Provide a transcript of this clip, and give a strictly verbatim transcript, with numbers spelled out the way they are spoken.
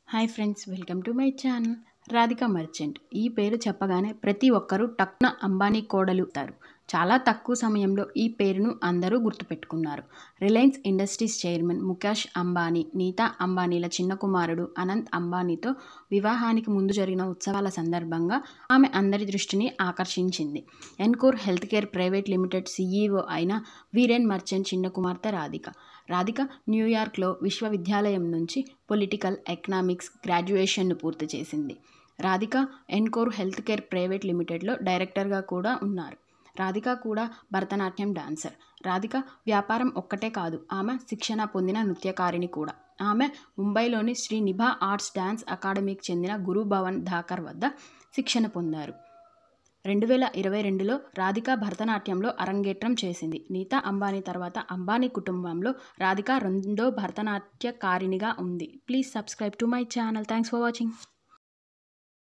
Hi friends, welcome to my channel. Radhika Merchant ఈ పేరు చెప్పగానే ప్రతి ఒక్కరూ టక్న అంబానీ కోడలు తారు. చాలా తక్కువ సమయంలో ఈ పేరును అందరూ గుర్తుపెట్టుకున్నారు. రిలయన్స్ ఇండస్ట్రీస్ చైర్మన్ ముఖేష్ అంబానీ, నీతా అంబానీల చిన్న కుమారుడు అనంత్ అంబానీతో వివాహానికి ముందు జరిగిన ఉత్సవాల సందర్భంగా ఆమె అందరి దృష్టిని ఆకర్షించింది. ఎన్కోర్ హెల్త్ కేర్ ప్రైవేట్ లిమిటెడ్ సీఈఓ అయిన వీరేన్ మర్చెంట్ చిన్న కుమార్తె రాధిక. రాధిక న్యూయార్క్లో విశ్వవిద్యాలయం నుంచి పొలిటికల్ ఎకనామిక్స్ గ్రాడ్యుయేషన్ను పూర్తి చేసింది. రాధిక ఎన్కోర్ హెల్త్ కేర్ ప్రైవేట్ లిమిటెడ్లో డైరెక్టర్గా కూడా ఉన్నారు. రాధిక కూడా భరతనాట్యం డాన్సర్. రాధిక వ్యాపారం ఒక్కటే కాదు, ఆమె శిక్షణ పొందిన నృత్యకారిణి కూడా. ఆమె ముంబైలోని శ్రీ నిభా ఆర్ట్స్ డాన్స్ అకాడమీకి చెందిన గురు భవన్ ధాకర్ వద్ద శిక్షణ పొందారు. రెండు వేల ఇరవై రెండులో రాధిక భరతనాట్యంలో అరంగేట్రం చేసింది. నీతా అంబానీ తర్వాత అంబానీ కుటుంబంలో రాధిక రెండో భరతనాట్యకారిణిగా ఉంది. Please subscribe to my channel. Thanks for watching.